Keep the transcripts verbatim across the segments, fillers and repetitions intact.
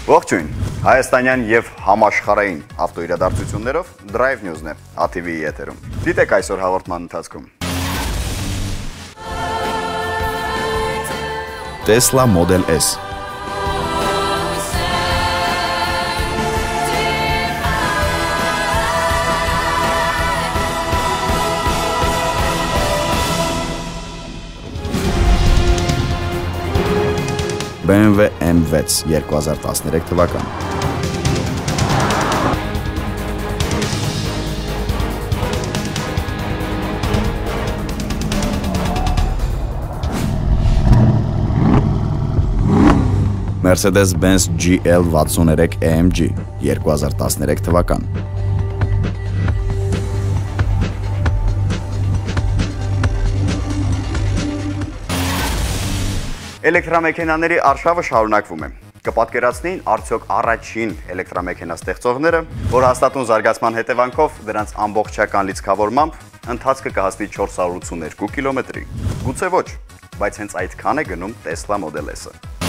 Ողջույն, հայաստանյան և համաշխարհային ավտոիրադարձություններով Drive News-ն է A T V-ի եթերում։ Դիտեք այսօր հաղորդման ընթացքում։ Tesla Model S B M W M վեց երկու հազար տասներեք թվական Mercedes-Benz G L վաթսուններեք A M G երկու հազար տասներեք թվական Էլեկտրամեքենաների արշավը շարունակվում է։ Կպատկերացնեին արդյոք առաջին էլեկտրամեքենա ստեղծողները, որ հաստատուն զարգացման հետևանքով դրանց ամբողջական լիցքավորմամբ ընթացքը կհասնի չորս հարյուր ութսուներկու կիլոմետրի։ Գուցե ոչ, բայց հենց այդքան է գնում Tesla Model S-ը։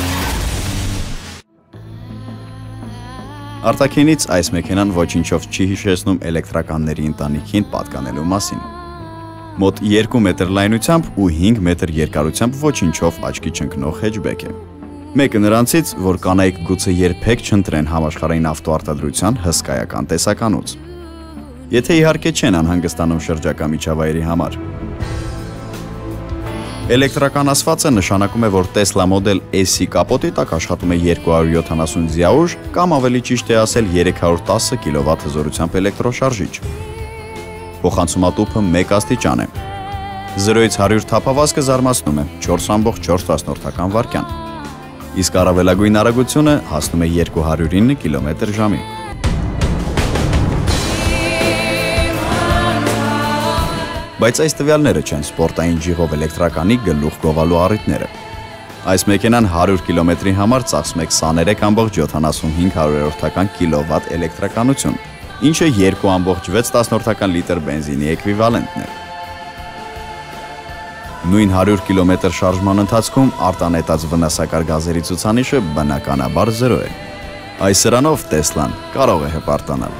Արտաքինից այս մեքենան ոչինչով չի հիշեցնում էլեկտրականների ընտանիքին պատկանելու մասին։ Մոտ երկու մետր լայնությամբ ու հինգ մետր երկարությամբ ոչինչով աչքի չընկնող հեջբեք է։ Մեկը նրանցից, որ կանայք գուցե երբեք չընտրեն համաշխարհային ավտոարտադրության հսկայական տեսականուց։ Եթե իհարկե չեն անհանգստանում շրջակա միջավայրի համար։ Էլեկտրականացվածը նշանակում է, որ Tesla Model S-ի կապոտի տակ աշխատում է երկու հարյուր յոթանասուն ձիաուժ կամ ավելի ճիշտ է ասել երեք հարյուր տասը կիլովատ հզորությամբ էլեկտրոշարժիչ։ Փոխանցումատուփը մեկ աստիճան է։ զրոյից հարյուր թափավազքը զարմացնում է չորս կόμμα չորս վայրկյան։ Իսկ առավելագույն արագությունը հասնում է երկու հարյուր ինը կիլոմետր ժամի։ Բայց այս տվյալները չեն սպորտային ջիղով էլեկտրականի գլուխ գովալու առիթները։ Այս մեքենան հարյուր կիլոմետրի համար ծախսում է քսաներեք կόμμα յոթանասունհինգ կիլովատ էլեկտրականություն, ինչը երկու կόμма վեց լիտր բենզինի էկվիվալենտն է։ Նույն հարյուր կիլոմետր շարժման ընթացքում արտանետած վնասակար գազերի ցուցանիշը բնականաբար զրո է։ Այս սրանով Տեսլան կարող է հպարտանալ։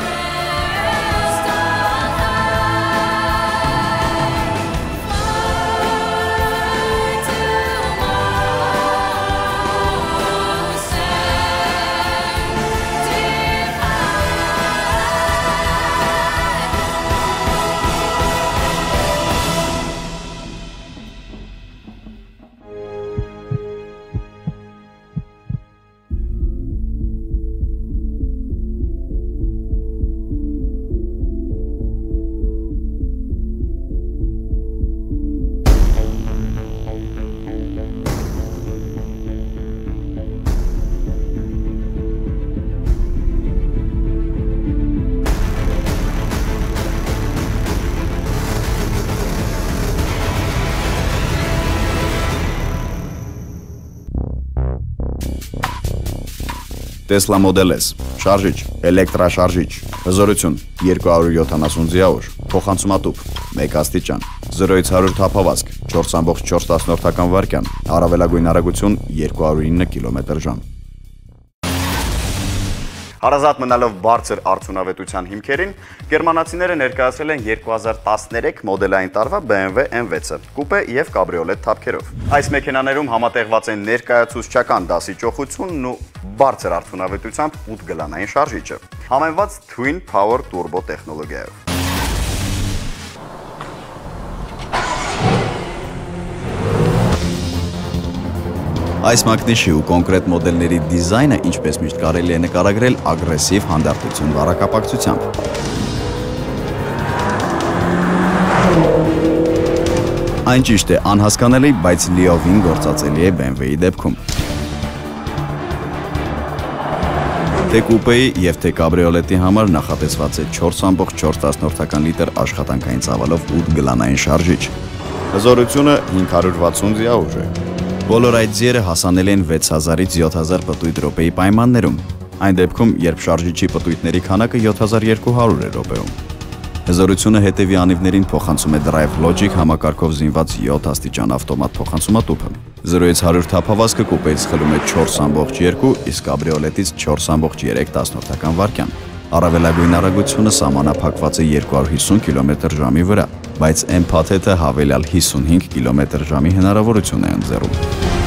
Tesla Model S, շարժիչ, էլեկտրաշարժիչ, հզորություն երկու հարյուր յոթանասուն ձիաուժ, փոխանցումատուփ մեկ աստիճան, զրոյից հարյուր թափավազք չորս կόμμα չորս վայրկյան, առավելագույն արագություն երկու հարյուր ինը կիլոմետր ժամ։ Հարազատ մնալով բարձր արդյունավետության հիմքերին, գերմանացիները ներկայացրել են երկու հազար տասներեք մոդելային տարվա B M W M վեցը, կուպե և կաբրիոլետ թափքերով։ Այս մեքենաներում համատեղված են ներկայացուցչական դասի ճոխությունն ու բարձր արդյունավետությամբ ութ գլանային շարժիչը, համեմված Twin Power Turbo տեխնոլոգիայով։ Այս մակնիշի ու կոնկրետ մոդելների դիզայնը ինչպես միշտ կարելի է նկարագրել ագրեսիվ հանդարտություն բառակապակցությամբ։ Այն ճիշտ է անհասկանալի, բայց լիովին գործածելի է B M W-ի դեպքում։ Թե կուպեի և թե կաբրիոլետի համար նախատեսված է չորս կόμμα չորս լիտր աշխատանքային ծավալով ութ գլանային շարժիչ։ Հզորությունը հինգ հարյուր վաթսուն ձիաուժ է։ Բոլոր այդ ձիերը հասանել են վեց հազարից յոթ հազար պտույտ րոպեի պայմաններում, այն դեպքում, երբ շարժիչի պտույտների քանակը յոթ հազար երկու հարյուր է րոպեում։ Հզորությունը հետևի անիվներին փոխանցում է Drive Logic համակարգով զինված յոթ աստիճան ավտոմատ փոխանցումատուփը։ զրոից հարյուր թափավազքը կուպեից խլում է չորս ամբողջ երկու, իսկ կաբրիոլետից չորս ամբողջ երեք տասնորդական վայրկյան։ Առավելագույն արագությունը սահմանափակված է երկու հարյուր հիսուն կիլոմետր ժամի վրա, բայց M փաթեթը հավելյալ հիսունհինգ կիլոմետր ժամի հնարավորություն է ընձեռում։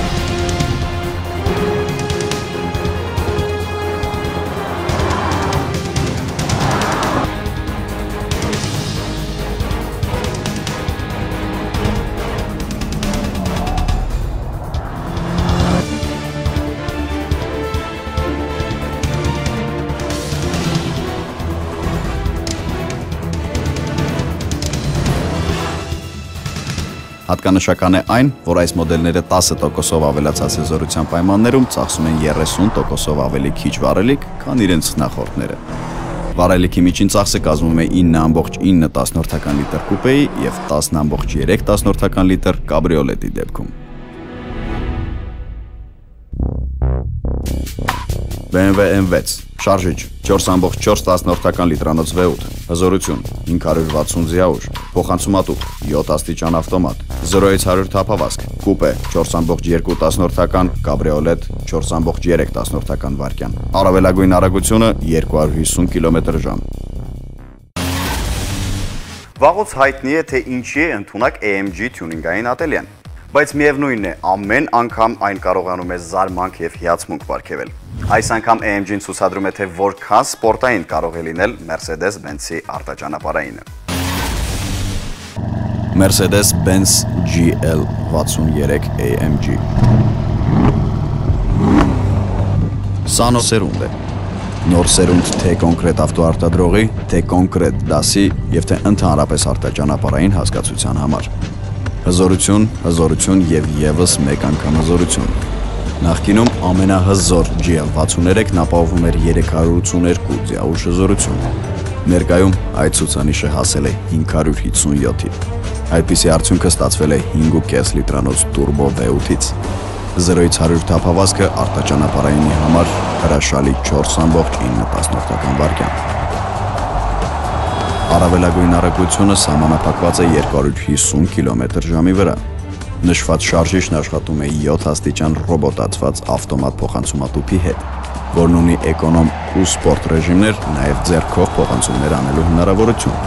Հատկանշական է այն, որ այս մոդելները տասը տոկոսով ավելացած հզորության պայմաններում ծախսում են երեսուն տոկոսով ավելի քիչ վառելիք, քան իրենց նախորդները։ Վառելիքի միջին ծախսը կազմում է ինը ամբողջ ինը տասնորդական լիտր կուպեի և տասն ամբողջ երեք տասնորդական լիտր կաբրիոլետի դեպքում։ B M W M վեց, շարժիչ, չորս ամբողջ չորս տասնորդական լիտրանոց V ութ, հզորություն, հինգ հարյուր վաթսուն ձիաուժ, փոխանցումատուփ, յոթ աստիճան ավտոմատ, զրոից հարյուր թափավազք, կուպե, չորս ամբողջ երկու տասնորդական, կաբրիոլետ, չորս ամբողջ երեք տասնորդական վայրկյան, առավելագույն արագությունը երկու հարյուր հիսուն կիլոմետր ժամ։ Վաղուց հայտնի է, թե ինչի է ընդունակ A M G թյունինգային ատելյեն, բայց միևնույնն է, ամեն անգամ այն կարողանում է զարմանք և հիացմունք պարգևել։ Այս անգամ A M G-ն ցուցադրում է, թե որքան սպորտային կարող է լինել Mercedes-Benz-ի արտաճանապարհայինը։ Mercedes-Benz G L վաթսուներեք A M G Սա նոր սերունդ է։ Նոր սերունդ թե կոնկրետ ավտոարտադրողի, թե կոնկրետ դասի և թե ընդհանրապես արտաճանապարհային հասկացության համար։ Հզորություն, հզորություն և ևս մեկ անգամ հզորություն։ Նախկինում ամենահզոր G L վաթսուներեքն ապահովում էր երեք հարյուր ութսուներկու ձիաուժ հզորություն։ Ներկայում այդ ցուցանիշը հասել է հինգ հարյուր հիսունյոթի։ Այդպիսի արդյունքը ստացվել է հինգ ու կես լիտրանոց տուրբո V ութից։ զրոից հարյուր թափավազքը արտաճանապարհայինի համար հրաշալի չորս ամբողջ ինը տասնորդական վայրկյան։ Առավելագույն արագությունը սահմանափակված է երկու հարյուր հիսուն կիլոմետր ժամի վրա։ Նշված շարժիչն աշխատում է յոթ աստիճան ռոբոտացված ավտոմատ փոխանցումատուփի հետ, որն ունի էկոնոմ ու սպորտ ռեժիմներ, նաև ձեռքով փոխանցումներ անելու հնարավորություն։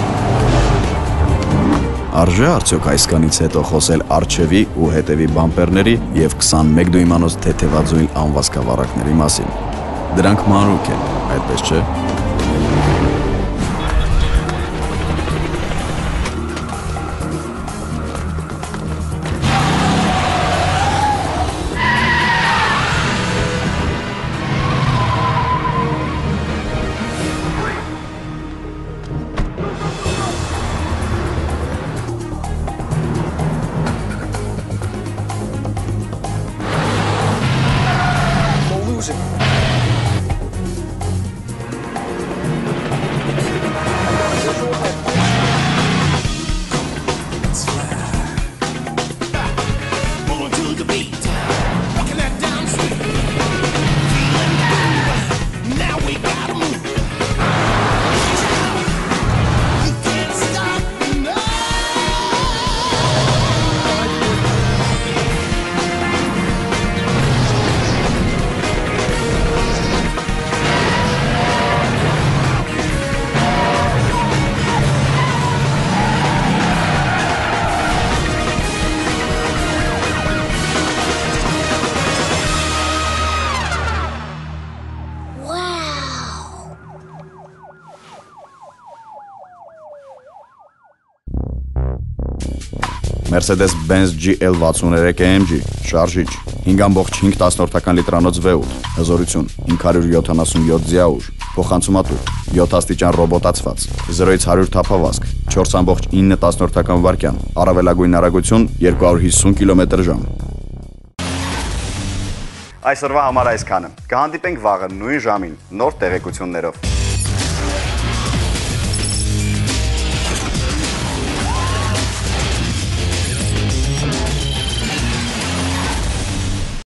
Արժե արդյոք այսքանից հետո խոսել առջևի ու հետևի բամպերների և քսանմեկ դույմանոց թեթևաձույլ անվազքավառակների մասին։ Դրանք մանրուք են, այդպես չէ։ Mercedes-Benz G L վաթսուներեք A M G, շարժիչ, հինգ ամբողջ հինգ տասնորդական լիտրանոց V ութ, հզորություն, հինգ հարյուր յոթանասունյոթ ձիաուժ, փոխանցումատուփ, յոթ աստիճան ռոբոտացված, զրոից հարյուր թափավազք, չորս ամբողջ ինը տասնորդական վայրկյան, առավելագույն արագություն երկու հարյուր հիսուն կիլոմետր ժամ։ Այսօրվա համար այսքանը։ Կհանդիպենք վաղը նույն ժամին նոր տեղեկություններով։